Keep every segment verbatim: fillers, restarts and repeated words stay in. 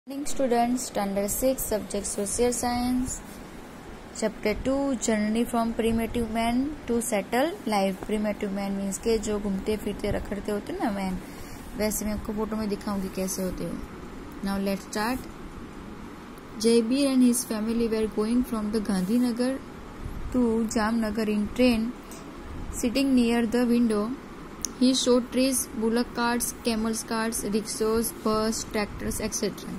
Morning students, standard six, subject social science, chapter two, journey from primitive man to settled life. Primitive man means के जो घूमते फिरते रखड़ते होते ना man, वैसे मैं आपको फोटो में दिखाऊंगी कैसे होते हो. Now let's start. Jaybir and his family were going from the Gandhinagar to Jamnagar in train. Sitting near the window, he saw trees, bullock carts, camels carts, rickshaws, bus, tractors, et cetera.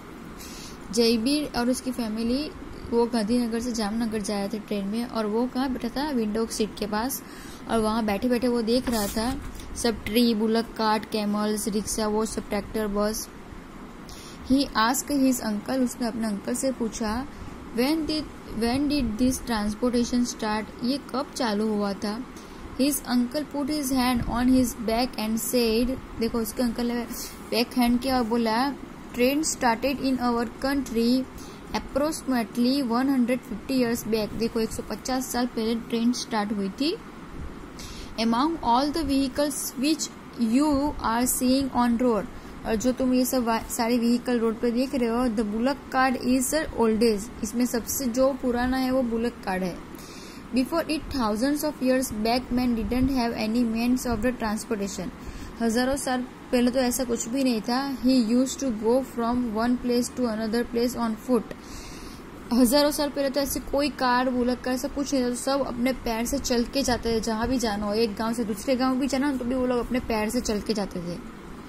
Jaibir और उसकी family वो गांधीनगर से जामनगर जाया थे train में, और वो कहाँ बैठा था? विंडो सीट के पास. और वहाँ बैठे बैठे वो देख रहा था सब tree, bullock cart, camels, rickshaw, वो सब ट्रैक्टर, बस. ही आस्क हिज अंकल, उसने अपने अंकल से पूछा, when did when did this transportation start, ये कब चालू हुआ था? His uncle put his hand on his back and said, देखो उसके अंकल ने बैक हैंड किया और बोला, train started in our country approximately one hundred fifty years back. देखो एक सौ पचास साल पहले ट्रेन स्टार्ट हुई थी. Among all the vehicles which you are seeing on road, और जो तुम ये सब सारे व्हीकल रोड पे देख रहे हो, the bullock cart is oldest, इसमें सबसे जो पुराना है वो बुलक कार्ड है. Before it thousands of years back man didn't have any means of the transportation. हजारों साल पहले तो ऐसा कुछ भी नहीं था. He used to go from one place to another place on foot. हजारों साल पहले तो ऐसे कोई कार, बुलक कार, ऐसा कुछ नहीं था. तो सब अपने पैर से चल के जाते थे. जहां भी जाना हो, एक गांव से दूसरे गांव भी जाना तो भी वो लोग अपने पैर से चल के जाते थे.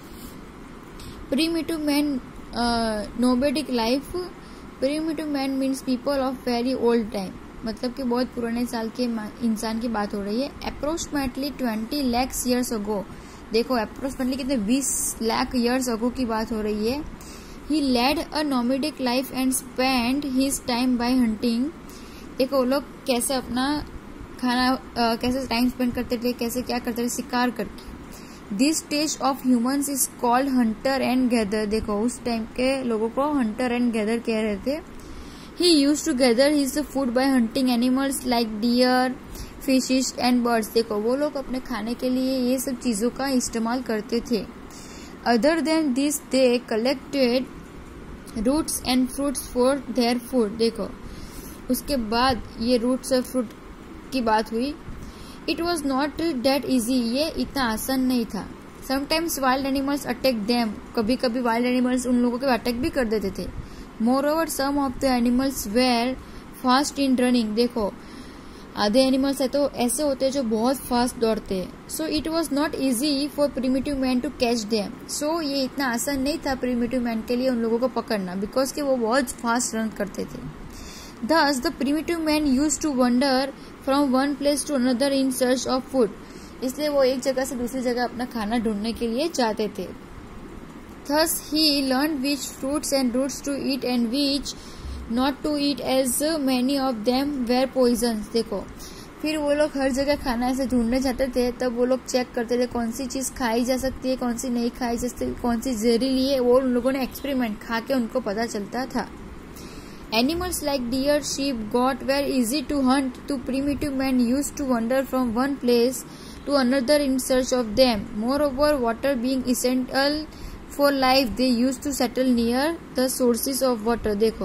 Primitive man nomadic life. Primitive man means people of very old time, मतलब कि बहुत पुराने साल के इंसान की बात हो रही है. Approximately twenty lakhs years ago, देखो अप्रोक्सीमेटली कितने बीस लाख ईयर्स अगो की बात हो रही है. He led a nomadic life and spend his time by hunting. देखो वो लोग कैसे अपना खाना uh, कैसे टाइम स्पेंड करते थे, कैसे क्या करते थे, शिकार करके. This stage of humans is called hunter and gather. देखो उस टाइम के लोगों को हंटर एंड गैदर कह रहे थे. He used to gather his food by hunting animals like deer, fishes and birds. देखो वो लोग अपने खाने के लिए ये सब चीजों का इस्तेमाल करते थे. Other than this they collected roots and fruits for their food. देखो उसके बाद ये रूट्स और फ्रूट की बात हुई. It was not that easy, ये इतना आसान नहीं था. Sometimes wild animals attack them, कभी कभी वाइल्ड एनिमल्स उन लोगों के अटैक भी कर देते थे. Moreover some of the animals were fast in running. देखो आधे एनिमल्स है तो ऐसे होते हैं जो बहुत फास्ट दौड़ते हैं. So it was not easy for primitive man to catch them. So ये इतना आसान नहीं था प्रीमिटिव मैन के लिए उन लोगों को पकड़ना, बिकॉज कि वो बहुत फास्ट रन करते थे. Thus the primitive man used to wander from one place to another in search of food. इसलिए वो एक जगह से दूसरी जगह अपना खाना ढूंढने के लिए जाते थे. Thus he learned which fruits and roots to eat and which not to eat, as many of them were poisons. देखो फिर वो लोग हर जगह खाना ऐसे ढूंढने जाते थे, तब वो लोग चेक करते थे कौन सी चीज खाई जा सकती है, कौन सी नहीं खाई जा सकती, कौन सी जहरीली है. वो उन लोगों ने एक्सपेरिमेंट खा के उनको पता चलता था. Animals like deer, sheep, goat were easy to hunt. To primitive man used to wander from one place to another in search of them. Moreover, water being essential for life, they used to settle near the sources of water. देखो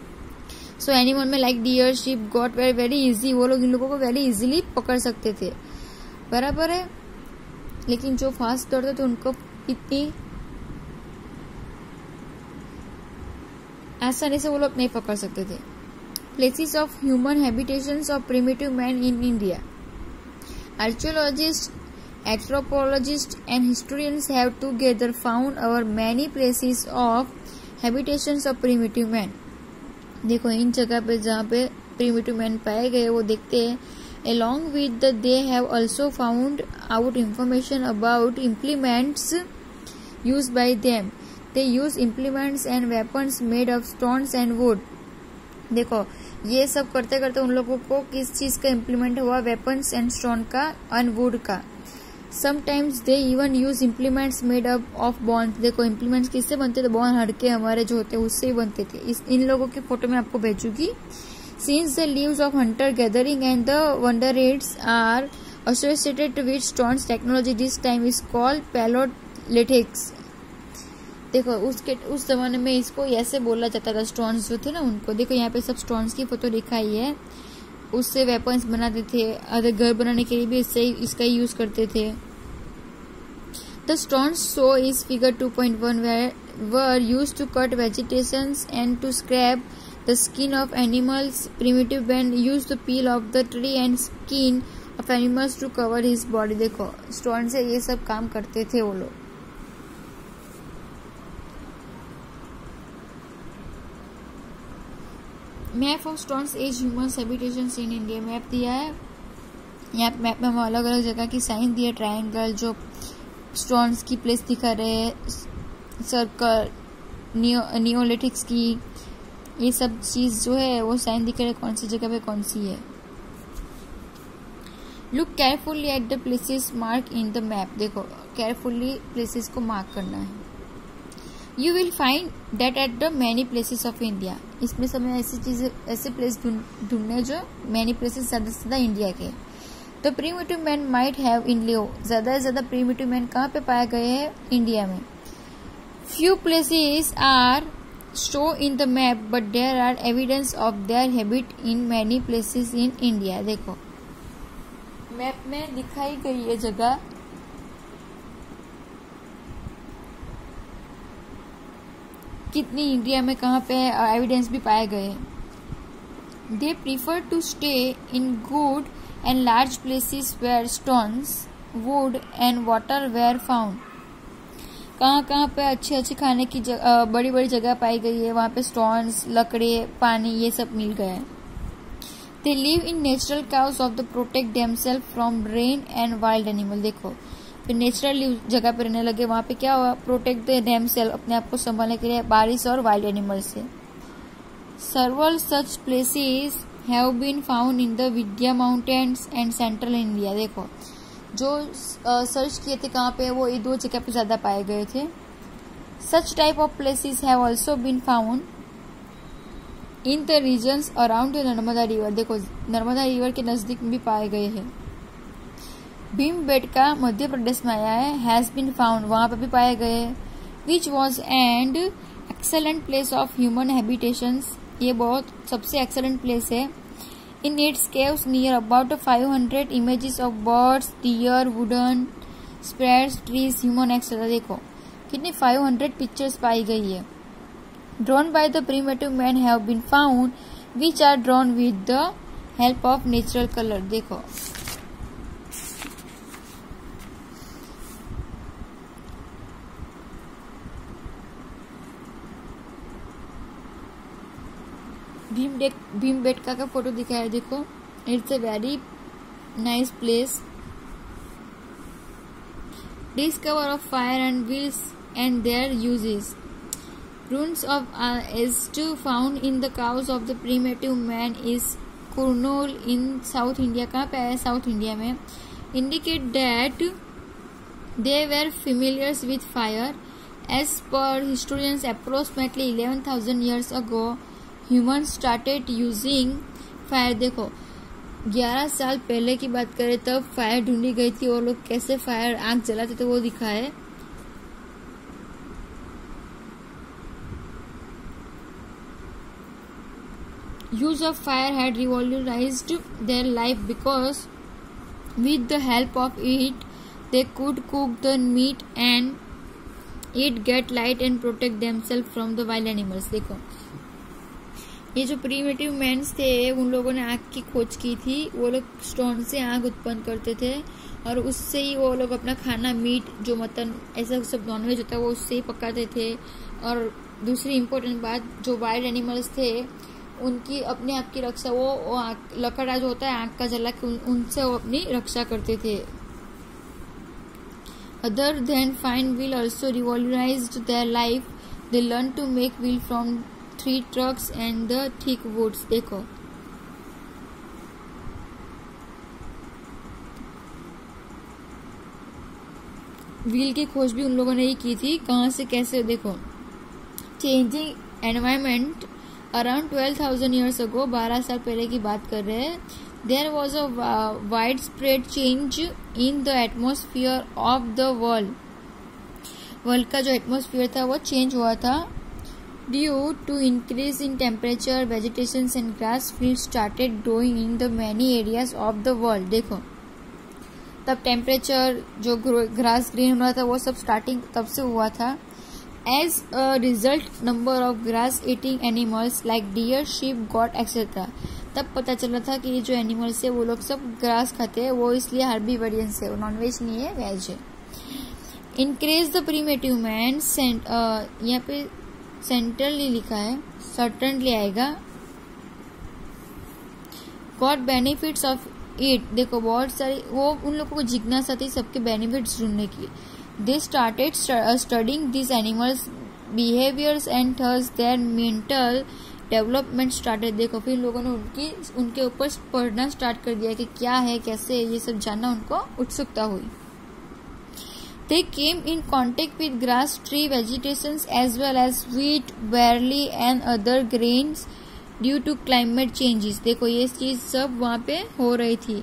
so animal में like deer, sheep, goat were very easy. वो लोग इन लोगों को very easily पकड़ सकते थे, बराबर है. लेकिन जो फास्ट दौड़ते थे उनको इतनी आसानी से वो लोग नहीं पकड़ सकते थे. Places of human habitations of primitive man in India. Archaeologist, anthropologist and historians have together found our many places of habitations of primitive man. देखो इन जगह पे जहाँ पे प्रिमिटिव मैन पाए गए वो देखते हैं. along with that they have also found out information about implements used by them. They use implements and weapons made of stones and wood. देखो ये सब करते करते उन लोगों को किस चीज का इम्प्लीमेंट हुआ, वेपन्स एंड स्टोन का एंड वुड का. Sometimes they even use implements made up of bones. देखो इम्प्लीमेंट्स किससे बनते थे? बॉन हड़के हमारे जो होते हैं उससे ही बनते थे. इस इन लोगों की फोटो मैं आपको भेजूंगी. Since the leaves of hunter gathering and the wondereds are associated with stones technology, this time is called Paleolithics. देखो उसके उस जमाने में इसको ऐसे बोला जाता था, स्टोन्स जो थे ना उनको। देखो यहाँ पे सब स्टोन्स की फोटो दिखाई है। उससे वेपन्स बनाते थे, अगर घर बनाने के लिए भी इससे इसका यूज करते थे। The stones show is figure two point one were used to cut vegetations and to scrape the skin of animals. Primitive man used the peel of the tree and skin of animals to cover his body. देखो stone से ये सब काम करते थे वो लोग। Map of stones age human habitations in India. Map दिया है, यहाँ मैप में हम अलग अलग जगह की साइन दिए, ट्रायंगल जो स्टोन्स की प्लेस दिखा रहे हैं, सर्कल, नियो नियोलिथिक्स की ये सब चीज जो है वो साइन दिख रहे कौन सी जगह पे कौन सी है। Look carefully at the places mark in the map. देखो केयरफुली प्लेसेस को मार्क करना है। You will find that at the many places of India. इसमें समय ऐसी चीजें ऐसे प्लेस ढूंढने जो मैनी प्लेसेस ज्यादा से ज्यादा इंडिया के। The primitive man might have in लियो। ज्यादा से ज्यादा प्रीमिटिव मैन कहाँ पे पाए गए हैं? इंडिया में। Few places are show in the map but there are evidence of their habit in many places in India. देखो मैप में दिखाई गई है जगह, कितनी इंडिया में कहाँ पे एविडेंस भी पाए गए। They prefer to stay in good and large places where stones, wood and water were found. कहाँ कहाँ पे अच्छे अच्छे खाने की जगह, बड़ी बड़ी जगह पाई गई है, वहाँ पे स्टोन्स, लकड़े, पानी ये सब मिल गए। They live in natural caves of the protect themself from rain and wild animal. देखो फिर नेचुरल जगह पे रहने लगे, वहाँ पे क्या हुआ? प्रोटेक्ट द देमसेल्फ, अपने आप को संभालने के लिए बारिश और वाइल्ड एनिमल से। Several such places have been found in the Vindhya mountains and central India. देखो जो सर्च किए थे कहाँ पे, वो ये दो जगह पे ज्यादा पाए गए थे। Such type of places have also been found in the regions around the Narmada river. देखो नर्मदा रिवर के नजदीक भी पाए गए हैं। भीमबेटका मध्य प्रदेश में आया है, हैज बीन फाउंड, वहां पर भी पाए गए। Which was and excellent place of human habitations. ये बहुत सबसे एक्सेलेंट प्लेस है। In its caves near about five hundred images of birds, deer, wooden spreads, trees, human etcetera. देखो कितनी फाइव हंड्रेड पिक्चर्स पाई गई है। Drawn by the primitive man have been found which are drawn with the help of natural colour. देखो भीमबेटका का photo दिखाया है। देखो it's a very nice place. Discover of fire and wheels and their uses. Ruins of est found in the cows of the primitive man is Kurnool in South India। कहाँ पे है? South India में। Indicate that they were familiar with fire. As per historians, approximately eleven thousand years ago, humans started using fire। देखो ग्यारह साल पहले की बात करें तब फायर ढूंढी गई थी और लोग कैसे फायर आग जलाते थे वो दिखा है। Use of fire had revolutionized their life because with the help of it they could cook the meat and eat, get light and protect themselves from the wild animals। देखो ये जो प्रीमिटिव मैन्स थे उन लोगों ने आग की खोज की थी। वो लोग स्टोन से आग उत्पन्न करते थे और उससे ही वो लोग अपना खाना, मीट, जो मटन ऐसा सब नॉनवेज होता है वो उससे ही पकाते थे। और दूसरी इम्पोर्टेंट बात, जो वाइल्ड एनिमल्स थे उनकी अपने आप की रक्षा, वो, वो लकड़ा जो होता है आग का जला के उन, उनसे वो अपनी रक्षा करते थे। Other than fine wheel also revolutionized their life. They learn to make wheel from three trucks and the thick woods. देखो व्हील की खोज भी उन लोगों ने ही की थी। कहाँ से कैसे? देखो changing environment around twelve thousand years ago, बारह साल पहले की बात कर रहे हैं। There was a wide spread change in the atmosphere of the world. World का जो एटमॉस्फेयर था वो चेंज हुआ था। Due to increase in temperature vegetation and grass field started growing in the many areas of the world. देखो तब temperature जो grass green होना था वो सब स्टार्टिंग तब से हुआ था। As a result number of grass eating animals like deer sheep goat etcetera. तब पता चला था कि ये जो एनिमल्स है वो लोग सब ग्रास खाते हैं, वो इसलिए हर्बीवोरियंस है, वो नॉन वेज नहीं है, वेज है। इंक्रीज द प्रीमेटिव मैन, यहाँ पे सेंट्रली लिखा है, सर्टनली आएगा। Got benefits of it. देखो बहुत सारी वो उन लोगों को जिज्ञासा थी सबके बेनिफिट्स ढूंढने की। They started studying this animals behaviours and thus their mental development started. देखो फिर लोगों ने उनकी उनके ऊपर पढ़ना स्टार्ट कर दिया कि क्या है कैसे है, ये सब जानना उनको उत्सुकता हुई। They came in contact with grass, tree vegetations as well as wheat, barley and other grains due to climate changes। देखो ये चीज सब वहाँ पे हो रही थी।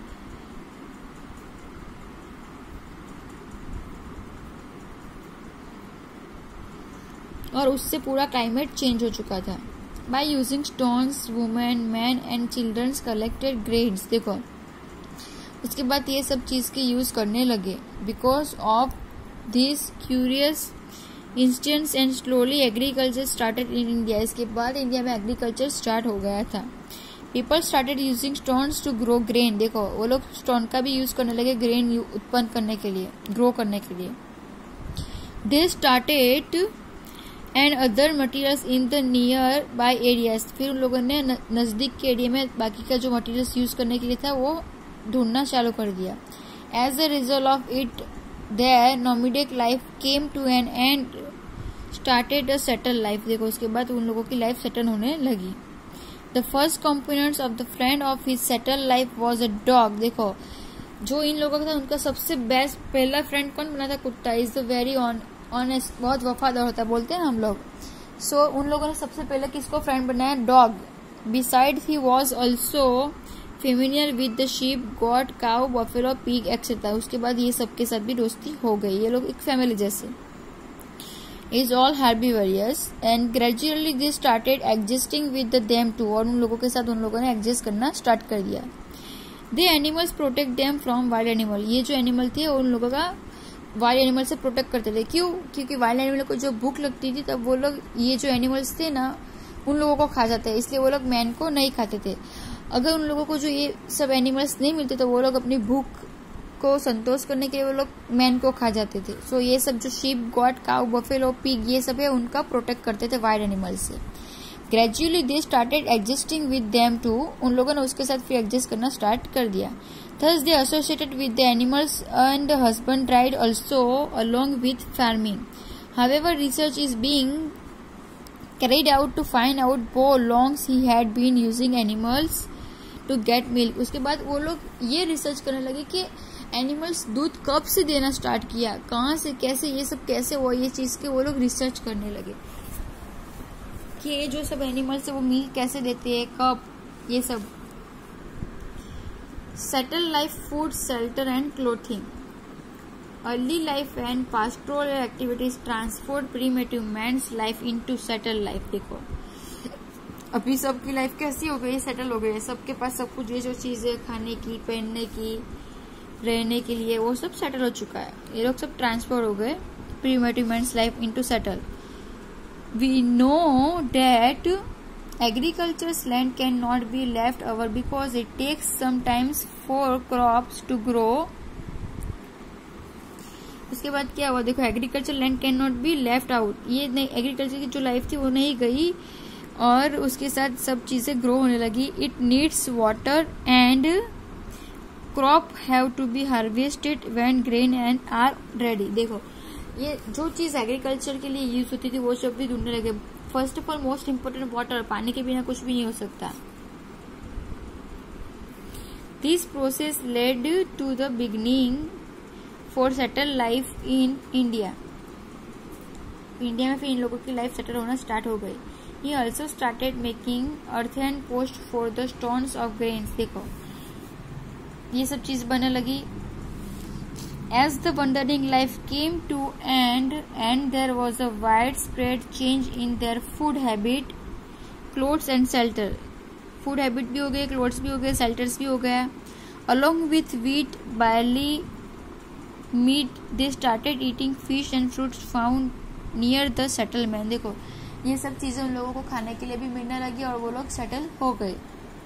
और उससे पूरा क्लाइमेट चेंज हो चुका था। By using stones, women, men and children collected grains। देखो उसके बाद ये सब चीज की यूज करने लगे। Because of this curious instance and slowly agriculture started in India। इसके बाद इंडिया में एग्रीकल्चर स्टार्ट हो गया था। People started using stones to grow grain। देखो वो लोग स्टोन का भी यूज करने लगे ग्रेन उत्पन्न करने के लिए, ग्रो करने के लिए। They started and other materials in the nearby areas। फिर उन लोगों ने नजदीक के एरिया में बाकी का जो मटेरियल्स यूज करने के लिए था वो ढूंढना चालू कर दिया। As a result of it, their nomadic life came to an end, started a settled life। देखो उसके बाद उन लोगों की लाइफ सेटल होने लगी। The first components of the friend of his settled life was a dog। देखो जो इन लोगों का था उनका सबसे बेस्ट पहला फ्रेंड कौन बना था? कुत्ता। Is the very on honest, बहुत वफादार होता है बोलते हैं हम लोग। सो so, उन लोगों ने सबसे पहले किसको फ्रेंड बनाया? Dog. Beside he was also familiar with the sheep, goat, cow, buffalo, pig etcetera. उसके बाद ये सबके साथ भी दोस्ती हो गई, ये लोग एक फैमिली जैसे। Is all herbivorous and gradually they started adjusting with them too. और उन लोगों के साथ उन लोगों ने एडजस्ट करना स्टार्ट कर दिया। The animals protect them from wild animal. ये जो एनिमल थे उन लोगों का वाइल्ड एनिमल से प्रोटेक्ट करते थे। क्यों? क्योंकि वाइल्ड एनिमल को जो भूख लगती थी तब वो लोग ये जो एनिमल्स थे ना उन लोगों को खा जाते, इसलिए वो लोग मैन को नहीं खाते थे। अगर उन लोगों को जो ये सब एनिमल्स नहीं मिलते तो वो लोग अपनी भूख को संतोष करने के लिए वो लोग मैन को खा जाते थे। सो so, ये सब जो sheep, goat, cow, buffalo, pig ये सब है उनका प्रोटेक्ट करते थे वाइल्ड एनिमल्स से। Gradually they started adjusting with them too. उन लोगों ने उसके साथ फिर एडजस्ट करना स्टार्ट कर दिया। Thus they associated with the animals and husbandry also along with farming. However, research is being carried out to find out how long he had been using animals to get milk। उसके बाद वो लोग ये research करने लगे कि animals दूध कब से देना स्टार्ट किया, कहाँ से, कैसे, ये सब कैसे हुआ, ये चीज के वो लोग रिसर्च करने लगे कि ये जो सब एनिमल्स है वो मिल्क कैसे देते हैं, कब, ये सब। Settled life, food, shelter and clothing. Early life and pastoral activities transformed primitive man's life into settled life। देखो अभी सबकी लाइफ कैसी हो गई? सेटल हो गई। सबके पास सब कुछ, ये जो चीजें खाने की, पहनने की, रहने के लिए, वो सब सेटल हो चुका है। ये लोग सब ट्रांसफर हो गए primitive man's life into settle। We know that agriculture's land cannot be left over because it takes sometimes for crops to grow। उसके बाद क्या हुआ? देखो agriculture land can not be left out. ये नहीं, एग्रीकल्चर की जो लाइफ थी वो नहीं गई और उसके साथ सब चीजें ग्रो होने लगी। It needs water and crop have to be harvested when grain and are ready. देखो ये जो चीज एग्रीकल्चर के लिए यूज होती थी वो सब भी ढूंढने लगे। First of all most important water, पानी के बिना कुछ भी नहीं हो सकता। This process led to the beginning for settle life in India. India में फिर इन लोगों की लाइफ सेटल होना स्टार्ट हो गई। He also started making earthen post for the stones of grains. देखो ये सब चीज बनने लगी As the wandering life came to end and there was a widespread change in their food habit, clothes and shelter. Food habit भी हो गए, clothes भी हो गए, shelters भी हो गया. Along with wheat, barley, meat, they started eating fish and fruits found near the settlement. देखो ये सब चीजें उन लोगों को खाने के लिए भी मिलने लगी और वो लोग सेटल हो गए.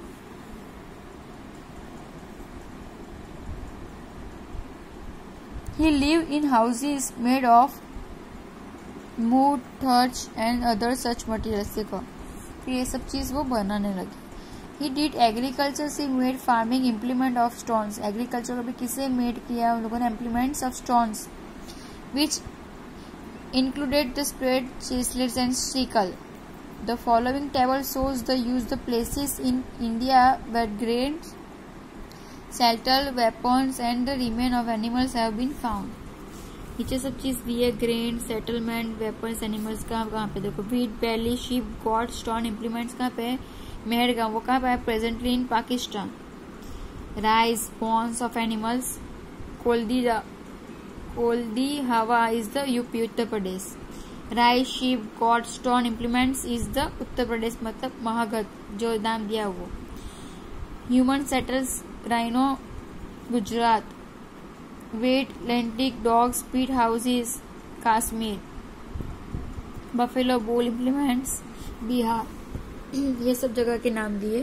He lived in houses made of wood, thatch and other such materials. देखो फिर ये सब चीज वो बनाने लगे. He did agriculture. He made farming implement of stones. Agriculture को भी किसे made किया उन लोगों ने? implements of stones, which included the spade, chisels and sickle. The following table shows the use the places in India where grains, shelter, weapons and the remains of animals have been found. नीचे सब चीज दी है. Grain, settlement, weapons, animals कहाँ कहाँ पे देखो. Wheat, barley, sheep, goat, stone, implements कहाँ पे है? मेहरगांव. वो कहाँ पे है? Presently in Pakistan. Rice, bones of animals. Koldihwa Koldihwa is the UP Uttar Pradesh. Rice, sheep, goat, stone, implements is the Uttar Pradesh मतलब महागत जो नाम दिया वो. Human settles rhino Gujarat. Wheat, lentil, dogs, pit houses Kashmir. Buffalo bone implements Bihar. ये सब जगह के नाम दिए.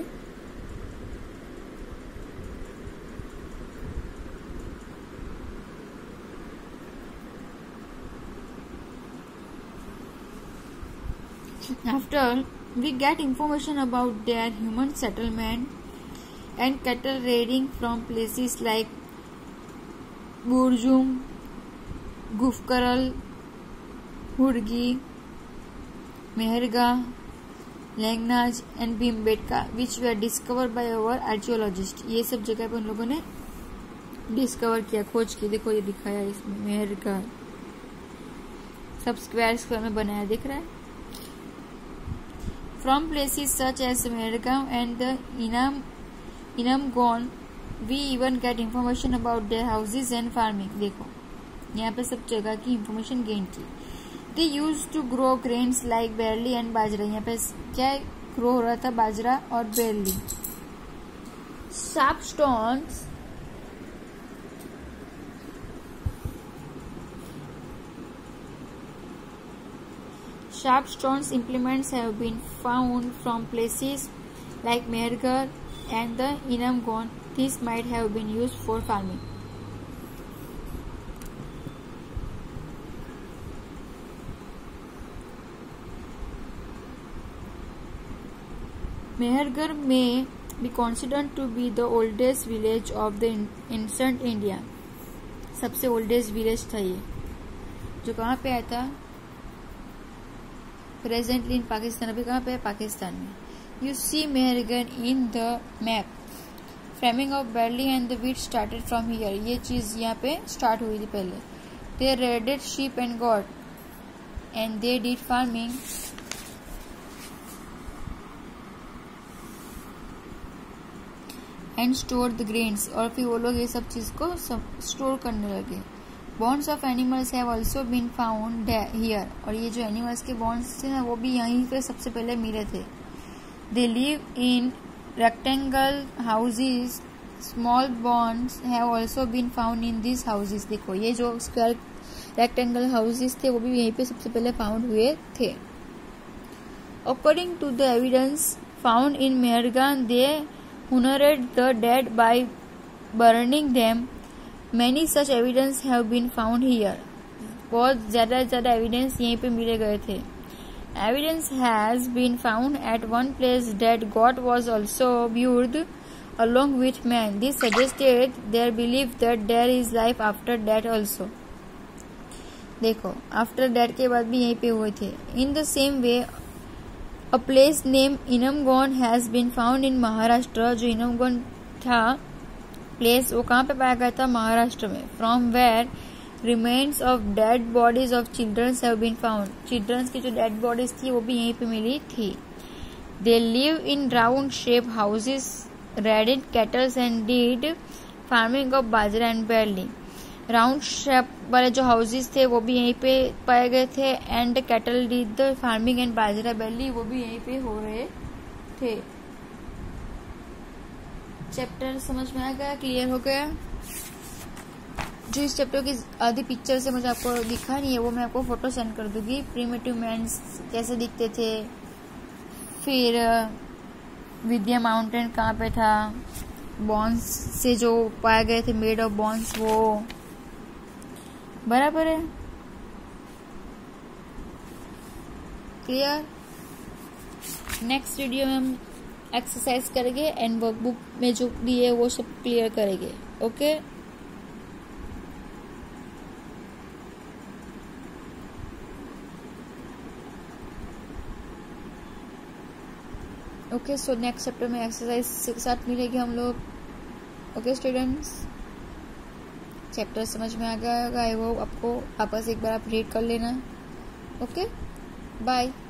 After we get information about their human settlement and cattle raiding from places like Burjum, Gufkaral, Hurgi, Meherga, Langnaj and Bhimbetka, which were discovered by our archaeologists. ये सब जगह पे उन लोगों ने डिस्कवर किया, खोज की. देखो ये दिखाया इसमें मेहरगा, सब स्क्वायर स्क्वायर में बनाया दिख रहा है. From places such as Mehergaon and the Inam Inamgon, we even get information about their houses and farming. देखो यहाँ पे सब जगह की इंफॉर्मेशन गेन की. They used to grow grains like barley and bajra. यहाँ पे क्या ग्रो हो रहा था? बाजरा और barley. Sharp stones Sharp stones implements have been found from places like Mehergarh and the Inamgon. These might have been used for farming. Mehergarh may be considered to be the oldest village of the ancient India. सबसे oldest village था ये, जो कहाँ पे आया था? Presently in Pakistan. अभी कहाँ पे है? पाकिस्तान में. You see Mehrgarh in the map. Farming of barley and the wheat started from here. ये चीज यहाँ पे स्टार्ट हुई थी पहले. They reared sheep and goat and they did farming. And store the grains. और फिर वो लोग ये सब चीज को स्टोर करने लगे. Bones of animals have also been found here. और ये जो एनिमल्स के bones थे ना वो भी यहीं पे सबसे पहले मिले थे. They live in rectangle houses. Small bones have also been found in these houses. देखो ये जो square rectangle houses थे वो भी यहीं पे सबसे पहले found हुए थे. According to the evidence found in Mehergarh, they honored the dead by burning them. Many such evidence have been found here. बहुत ज़्यादा ज़्यादा evidence यहीं पे मिले गए थे. Evidence has been found at one place that God was also viewed along with man. This suggested their belief that there is life after death also. देखो after death के बाद भी यहीं पे हुए थे. In the same way, a place named Inamgon has been found in Maharashtra. जो Inamgon था प्लेस वो कहाँ पे पाया गया था? महाराष्ट्र में. From where remains of dead bodies of childrens have been found. Childrens की जो डेड बॉडीज थी वो भी यहीं पे मिली थी. They live in round shape houses, reared cattles and did farming of bajra and barley. Round shape वाले जो हाउसेस थे वो भी यहीं पे पाए गए थे। And cattle did the farming and bajra barley वो भी यहीं पे हो रहे थे। चैप्टर समझ में आ गया, क्लियर हो गया। जो इस चैप्टर की आधी पिक्चर से मुझे आपको दिखा नहीं है वो मैं आपको फोटो सेंड कर दूंगी। प्रिमिटिव मैन्स कैसे दिखते थे, फिर विद्या माउंटेन कहाँ पे था, बॉन्स से जो पाए गए थे मेड ऑफ बॉन्स वो बराबर है, क्लियर। नेक्स्ट वीडियो में हम एक्सरसाइज करेंगे एंड वर्कबुक में जो दिए वो सब क्लियर करेंगे। Okay okay so next chapter में एक्सरसाइज के साथ मिलेगी हम लोग। ओके स्टूडेंट्स, चैप्टर समझ में आ गया होगा आई होप आपको। वापस एक बार आप रीड कर लेना। Okay bye.